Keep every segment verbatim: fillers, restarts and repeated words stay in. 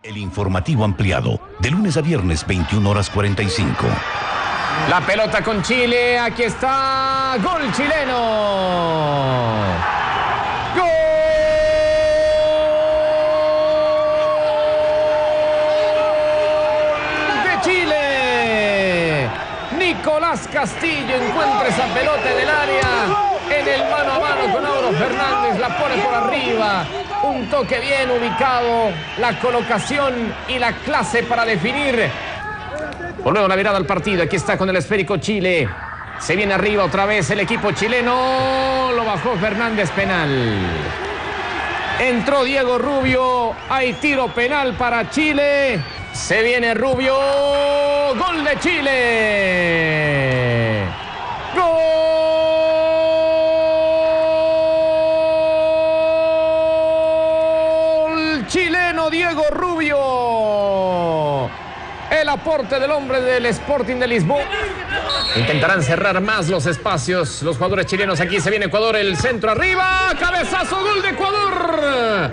El informativo ampliado, de lunes a viernes, veintiuna horas cuarenta y cinco. La pelota con Chile, aquí está, gol chileno. ¡Gol de Chile! Nicolás Castillo encuentra esa pelota en el área, en el mano a mano con Auro Fernández, la pone por arriba. Un toque bien ubicado, la colocación y la clase para definir. Volvemos la mirada al partido, aquí está con el esférico Chile. Se viene arriba otra vez el equipo chileno, lo bajó Fernández, penal. Entró Diego Rubio, hay tiro penal para Chile. Se viene Rubio, gol de Chile. ¡Gol! Chileno Diego Rubio. El aporte del hombre del Sporting de Lisboa. Intentarán cerrar más los espacios los jugadores chilenos. Aquí se viene Ecuador, el centro arriba. Cabezazo, gol de Ecuador.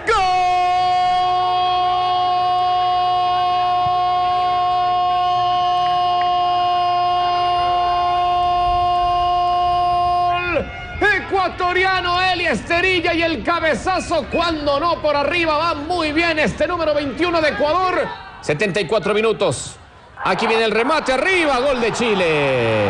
¡Gol! Ecuatoriano Eli Esterilla, y el cabezazo, cuando no por arriba, va muy bien este número veintiuno de Ecuador. setenta y cuatro minutos. Aquí viene el remate arriba, gol de Chile.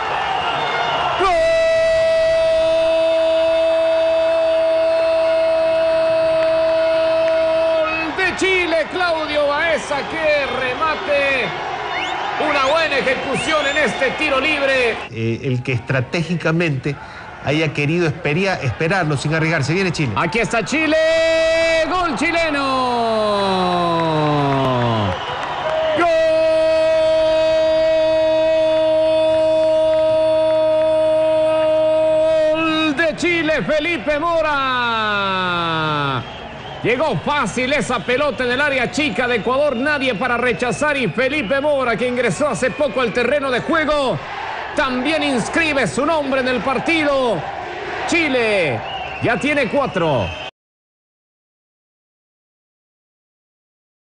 ¡Gol de Chile! Claudio Baeza, qué remate. Una buena ejecución en este tiro libre. Eh, el que estratégicamente haya querido esperia, esperarlo sin arriesgarse. Viene Chile. Aquí está Chile. Gol chileno. Gol de Chile, Felipe Mora. Llegó fácil esa pelota en el área chica de Ecuador. Nadie para rechazar, y Felipe Mora, que ingresó hace poco al terreno de juego, también inscribe su nombre en el partido. Chile ya tiene cuatro.